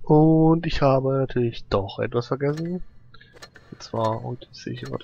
Und ich habe natürlich doch etwas vergessen. Und zwar, oh, das sehe ich gerade.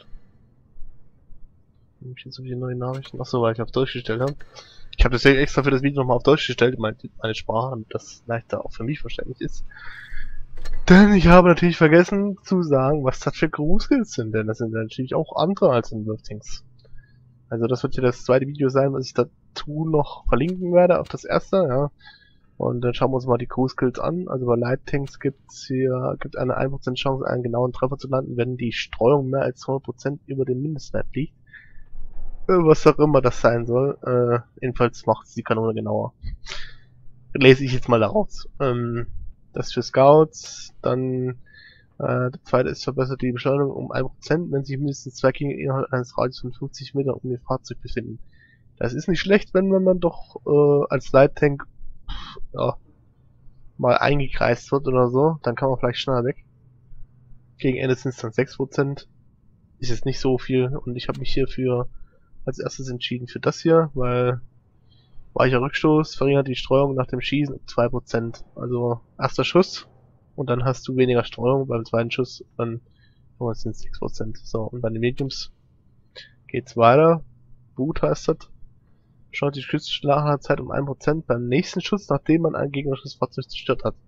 Habe ich jetzt so viele neue Nachrichten? Achso, weil ich auf Deutsch gestellt habe. Ich habe das ja extra für das Video nochmal auf Deutsch gestellt, meine Sprache, damit das leichter auch für mich verständlich ist. Denn ich habe natürlich vergessen zu sagen, was das für Grußskills sind, denn das sind natürlich auch andere als in Wolfthings. Also das wird ja das zweite Video sein, was ich dazu noch verlinken werde auf das erste, ja. Und dann schauen wir uns mal die Crew-Skills an. Also bei Light Tanks gibt eine 1% Chance, einen genauen Treffer zu landen, wenn die Streuung mehr als 100% über dem Mindestwert liegt. Was auch immer das sein soll. Jedenfalls macht es die Kanone genauer. Lese ich jetzt mal daraus. Das für Scouts. Dann der zweite ist verbessert die Beschleunigung um 1%, wenn sich mindestens 2 Gegner innerhalb eines Radius von 50 Metern um ihr Fahrzeug befinden. Das ist nicht schlecht, wenn man dann doch als Light Tank ja, mal eingekreist wird oder so, dann kann man vielleicht schneller weg. Gegen Ende sind es dann 6%. Ist jetzt nicht so viel und ich habe mich hierfür als erstes entschieden für das hier, weil weicher Rückstoß verringert die Streuung nach dem Schießen um 2%. Also erster Schuss und dann hast du weniger Streuung, beim zweiten Schuss dann sind es 6%. So, und bei den Mediums geht's weiter. Boot heißt das. Schaut die Schussstartzeit um 1% beim nächsten Schuss, nachdem man ein gegnerisches Fahrzeug zerstört hat.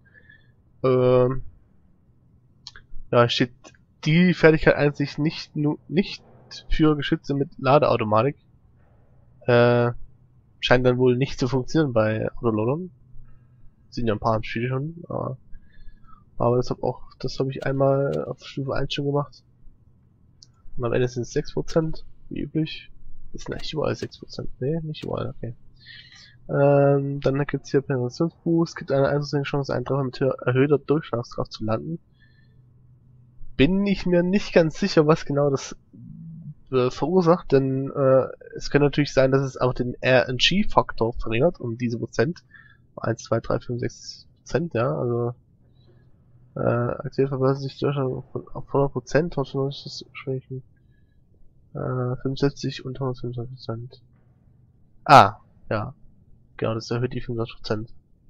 Ja, steht die Fertigkeit eigentlich nicht für Geschütze mit Ladeautomatik. Scheint dann wohl nicht zu funktionieren bei Autoloadern. Sind ja ein paar im Spiel schon. Aber das habe ich einmal auf Stufe 1 schon gemacht. Und am Ende sind es 6%, wie üblich. Ist nicht überall 6%. Nee, nicht überall, okay. Dann gibt's hier Penetrationsboost, gibt eine 1% Chance, einen Treffer mit erhöhter Durchschlagskraft zu landen. Bin ich mir nicht ganz sicher, was genau das verursacht, denn es kann natürlich sein, dass es auch den RNG-Faktor verringert, um diese Prozent. 1, 2, 3, 5, 6%, ja, also aktuell verbessert sich Durchschlag auf 100%, trotzdem ist das sprechen 75 und 125%. Ah, ja. Genau, das erhöht die 25%.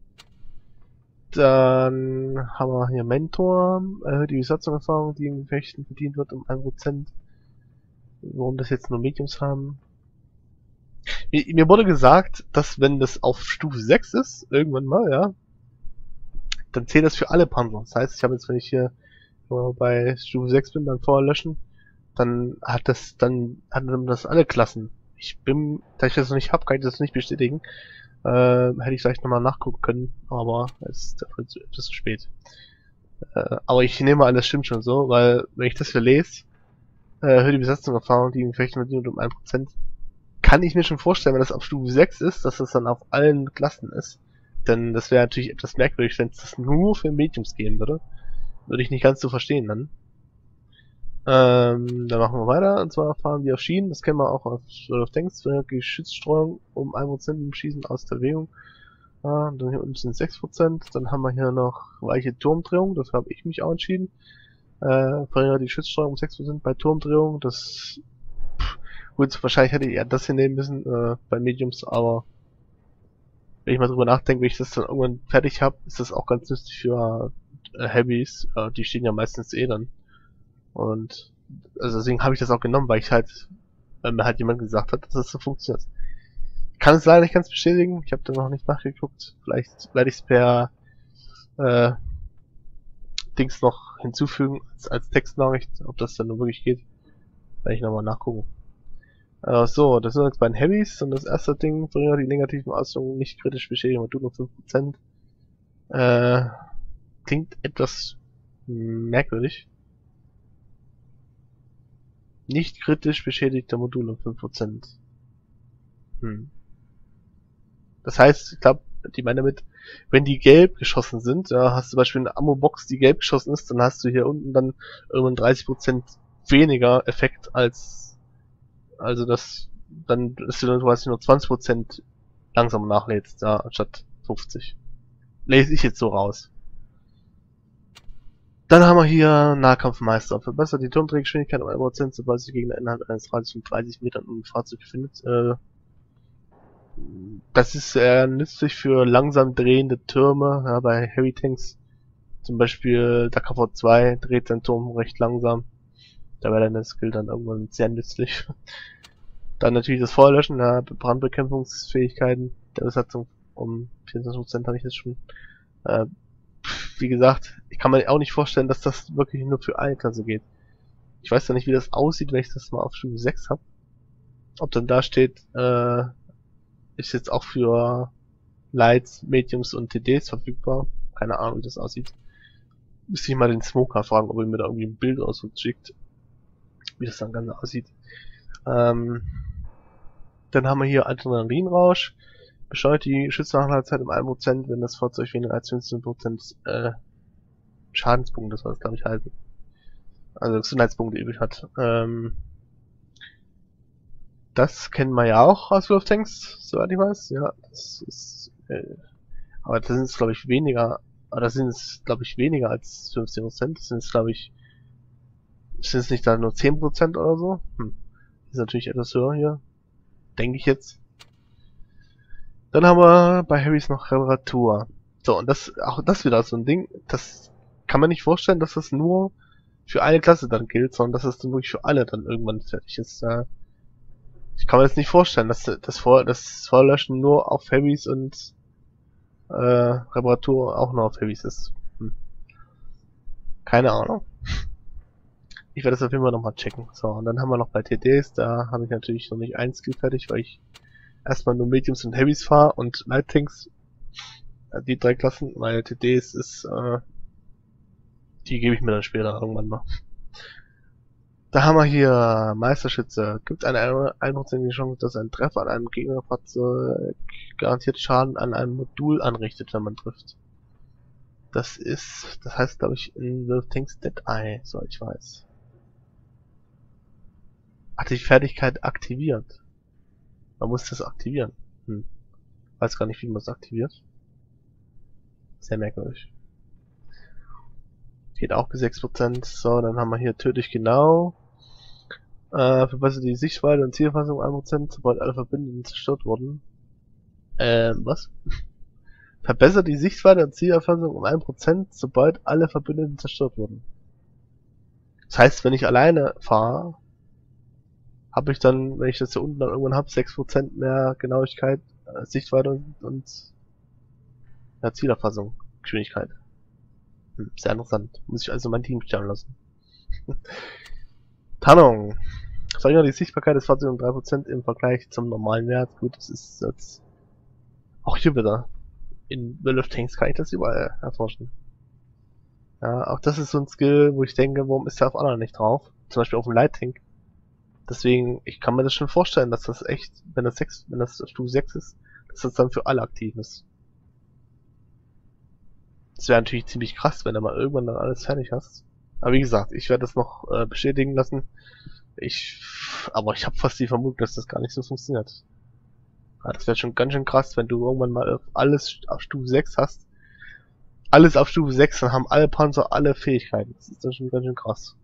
Dann haben wir hier Mentor, erhöht die Besatzungserfahrung, die in Gefechten verdient wird, um 1%. Warum das jetzt nur Mediums haben? Mir wurde gesagt, dass wenn das auf Stufe 6 ist, irgendwann mal, ja, dann zählt das für alle Panzer. Das heißt, ich habe jetzt, wenn ich hier bei Stufe 6 bin, beim Vorlöschen, dann hat das alle Klassen. Da ich das noch nicht habe, kann ich das nicht bestätigen. Hätte ich vielleicht nochmal nachgucken können, aber es ist dafür etwas zu spät. Aber ich nehme an, das stimmt schon so, weil wenn ich das hier lese, erhöht die Besatzungserfahrung, die in Gefechten verdient um 1%, kann ich mir schon vorstellen, wenn das auf Stufe 6 ist, dass das dann auf allen Klassen ist. Denn das wäre natürlich etwas merkwürdig, wenn es das nur für Mediums geben würde. Würde ich nicht ganz so verstehen dann. Dann machen wir weiter, und zwar fahren wir auf Schienen, das kennen wir auch auf Tanks, Geschützstreuung um 1% im Schießen aus der Bewegung. Dann hier unten sind 6%, dann haben wir hier noch weiche Turmdrehung, das habe ich mich auch entschieden. Verringert die Schützstreuung um 6% bei Turmdrehung, gut, wahrscheinlich hätte ich eher das hier nehmen müssen, bei Mediums, aber wenn ich mal drüber nachdenke, wenn ich das dann irgendwann fertig habe, ist das auch ganz nützlich für Heavys, die stehen ja meistens eh dann. Und also deswegen habe ich das auch genommen, weil mir halt jemand gesagt hat, dass das so funktioniert. Ich kann es leider nicht ganz bestätigen, ich habe da noch nicht nachgeguckt. Vielleicht werde ich es per Dings noch hinzufügen als Textnachricht, ob das dann nur wirklich geht. Werde ich nochmal nachgucken. So, das sind jetzt bei den Heavys und das erste Ding verringert die negativen Auswirkungen nicht kritisch beschädigen Modul um 5%. Klingt etwas merkwürdig. Nicht kritisch beschädigter Modul um 5%. Das heißt, ich glaube, die meinen damit, wenn die gelb geschossen sind, ja, hast du zum Beispiel eine Ammo-Box, die gelb geschossen ist, dann hast du hier unten dann irgendwann 30% weniger Effekt also dass du dann quasi nur 20% langsam nachlädst, ja, anstatt 50. Lese ich jetzt so raus. Dann haben wir hier Nahkampfmeister. Verbessert die Turmdrehgeschwindigkeit um 1%, sobald sich Gegner innerhalb eines Radius von 30 Metern um das Fahrzeug befindet. Das ist nützlich für langsam drehende Türme, ja, bei Heavy Tanks. Zum Beispiel der KV2 dreht seinen Turm recht langsam. Da wäre dann der Skill dann irgendwann sehr nützlich. Dann natürlich das Feuerlöschen, ja, Brandbekämpfungsfähigkeiten der Besatzung um 24% habe ich jetzt schon. Wie gesagt, ich kann mir auch nicht vorstellen, dass das wirklich nur für eine Klasse geht. Ich weiß ja nicht, wie das aussieht, wenn ich das mal auf Stufe 6 habe. Ob dann da steht, ist jetzt auch für Lights, Mediums und TDs verfügbar. Keine Ahnung, wie das aussieht. Müsste ich mal den Smoker fragen, ob er mir da irgendwie ein Bild ausschickt, wie das dann ganz aussieht. Dann haben wir hier Adrenalinrausch. Beschleunigt die Schütznachladezeit um 1%, wenn das Fahrzeug weniger als 15% Schadenspunkte, das soll das glaube ich halten. Also Gesundheitspunkte übrig hat. Das kennen wir ja auch aus Lufttanks, soweit ich weiß. Ja, das ist, aber das sind es glaube ich weniger, aber das sind es glaube ich weniger als 15%. Das sind es glaube ich, sind es nicht da nur 10% oder so? Ist natürlich etwas höher hier, denke ich jetzt. Dann haben wir bei Harrys noch Reparatur. So, und das, auch das wieder so ein Ding, das kann man nicht vorstellen, dass das nur für eine Klasse dann gilt, sondern dass das dann wirklich für alle dann irgendwann fertig ist. Ich kann mir das nicht vorstellen, dass das Vorlöschen nur auf Heavys und Reparatur auch nur auf Heavys ist. Keine Ahnung. Ich werde das auf jeden Fall nochmal checken. So, und dann haben wir noch bei TDs, da habe ich natürlich noch nicht ein Skill fertig, weil ich erstmal nur Mediums und Heavys fahre und Light Tanks. Die 3 Klassen, meine TDs ist, die gebe ich mir dann später irgendwann mal. Da haben wir hier Meisterschütze. Gibt eine 1% Chance, dass ein Treffer an einem Gegnerfahrzeug garantiert Schaden an einem Modul anrichtet, wenn man trifft. Das heißt glaube ich in The Things Dead Eye, so ich weiß. Hat die Fertigkeit aktiviert. Man muss das aktivieren. Weiß gar nicht, wie man es aktiviert. Sehr merkwürdig. Geht auch bis 6%. So, dann haben wir hier tödlich genau. Verbessert die Sichtweite und Zielfassung 1%, sobald alle Verbündeten zerstört wurden. Was? Verbessert die Sichtweite und Zielerfassung um 1%, sobald alle Verbündeten zerstört wurden. Das heißt, wenn ich alleine fahre, habe ich dann, wenn ich das hier unten dann irgendwann habe, 6% mehr Genauigkeit, Sichtweite und ja, Zielerfassung, Geschwindigkeit. Sehr interessant. Muss ich also mein Team stellen lassen. Tarnung. Verringert die Sichtbarkeit des Fahrzeugs um 3% im Vergleich zum normalen Wert. Gut, das ist jetzt auch hier wieder. In World of Tanks kann ich das überall erforschen. Ja, auch das ist so ein Skill, wo ich denke, warum ist der auf anderen nicht drauf? Zum Beispiel auf dem Light Tank. Deswegen, ich kann mir das schon vorstellen, dass das echt, wenn das Stufe 6 ist, dass das dann für alle aktiv ist. Das wäre natürlich ziemlich krass, wenn du mal irgendwann dann alles fertig hast. Aber wie gesagt, ich werde das noch bestätigen lassen. Aber ich habe fast die Vermutung, dass das gar nicht so funktioniert. Ja, das wäre schon ganz schön krass, wenn du irgendwann mal alles auf Stufe 6 hast. Alles auf Stufe 6, dann haben alle Panzer alle Fähigkeiten. Das ist dann schon ganz schön krass.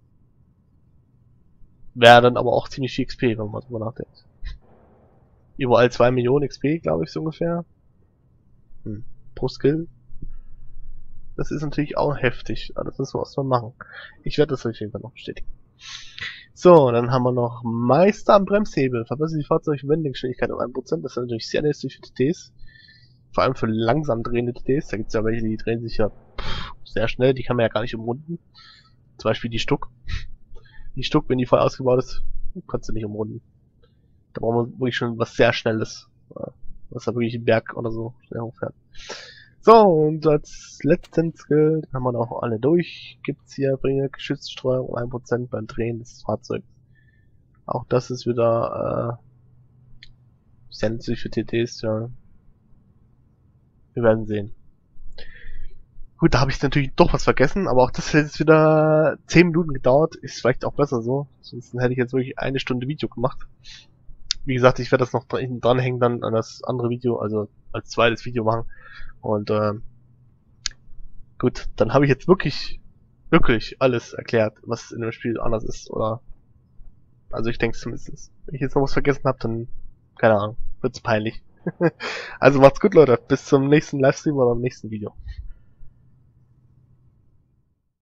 Wäre dann aber auch ziemlich viel XP, wenn man drüber nachdenkt. Überall 2 Millionen XP, glaube ich, so ungefähr. Pro Skill. Das ist natürlich auch heftig. Aber das müssen wir erstmal machen. Ich werde das auf jeden Fall noch bestätigen. So, dann haben wir noch Meister am Bremshebel. Verbessert die Fahrzeugwendegeschwindigkeit um 1%. Das ist natürlich sehr nützlich für TTs. Vor allem für langsam drehende TTs. Da gibt es ja welche, die drehen sich ja sehr schnell. Die kann man ja gar nicht umrunden. Zum Beispiel die Stuck. Die Stuck, wenn die voll ausgebaut ist, kannst du nicht umrunden. Da brauchen wir wirklich schon was sehr Schnelles. Was da wirklich einen Berg oder so schnell hochfährt. So, und als letzten Skill, haben wir noch alle durch, gibt's hier, bringe Geschützstreuung um 1% beim Drehen des Fahrzeugs. Auch das ist wieder, sehr nützlich für TTs, ja. Wir werden sehen. Gut, da habe ich natürlich doch was vergessen, aber auch das hätte jetzt wieder 10 Minuten gedauert, ist vielleicht auch besser so. Sonst hätte ich jetzt wirklich 1 Stunde Video gemacht. Wie gesagt, ich werde das noch hinten dranhängen dann an das andere Video, also als zweites Video machen. Und gut, dann habe ich jetzt wirklich alles erklärt, was in dem Spiel anders ist, oder? Also ich denke zumindest. Wenn ich jetzt noch was vergessen habe, dann, keine Ahnung, wird's peinlich. Also macht's gut, Leute. Bis zum nächsten Livestream oder am nächsten Video.